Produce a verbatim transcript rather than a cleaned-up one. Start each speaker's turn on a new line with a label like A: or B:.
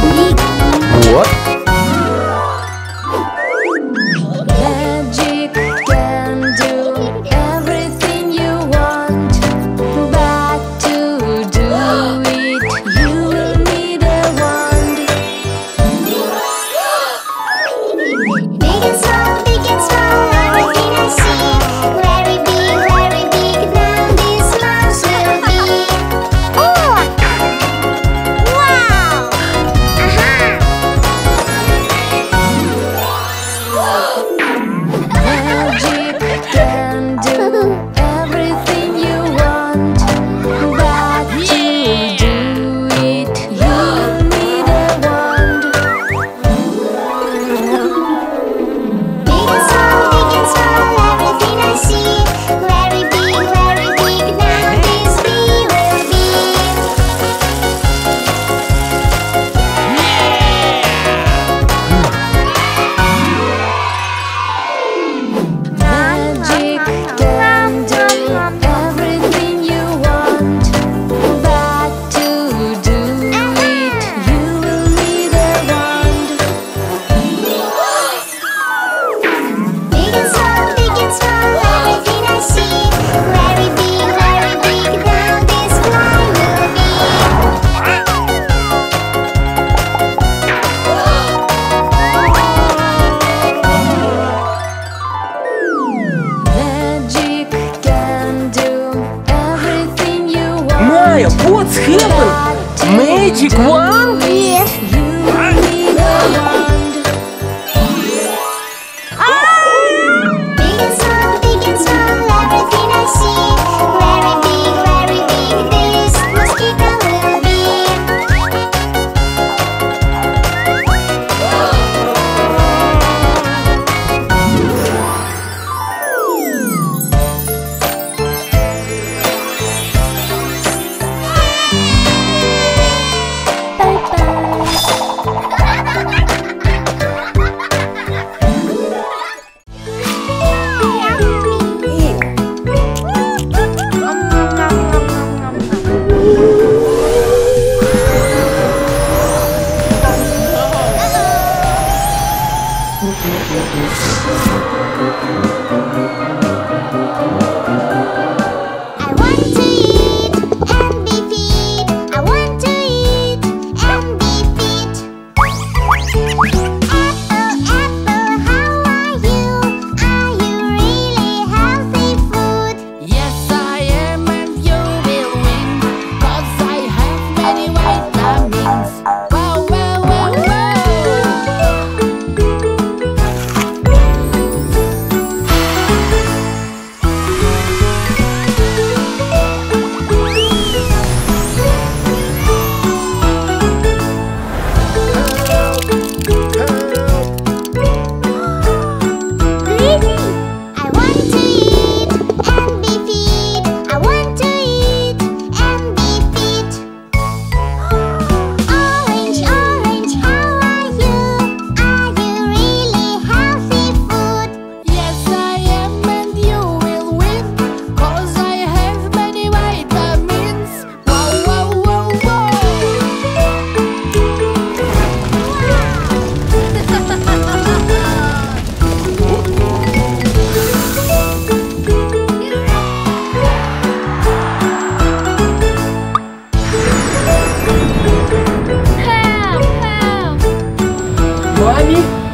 A: What?
B: Magic can do everything you want, but to do it you will need a wand. Big and small, big and small, everything I see. Very big, very big, now this mouse will be. Oh! Wow! Aha! Magic can do everything you want, but to do it you will need a wand. Big and small, big and small, everything I see. Very big, very big, now this bee will be. Magic can do everything you want, but to do it you will need a wand. Big and small, big and small, everything I see. Very big, very big, now this fly will be. Magic can do everything you want.
A: Maya, what's happened? Magic wand?
B: Yes. You will need a wand. Big and small, big and small, everything I see. Very big, very big, this mosquito will be. Bye I want to eat and be fit. I want to eat and be fit. Apple, apple, how are you? Are you really healthy food?
C: Yes, I am, and you will win, 'cause I have many vitamins. Wow, wow, wow, wow.
B: I want to eat and be fit. I want to eat and be fit. Orange, orange, how are you? Are you really healthy food?
C: Yes, I am, and you will win, 'cause I have many vitamins. Wow, wow, wow, wow.
B: Help, help.
A: Mami,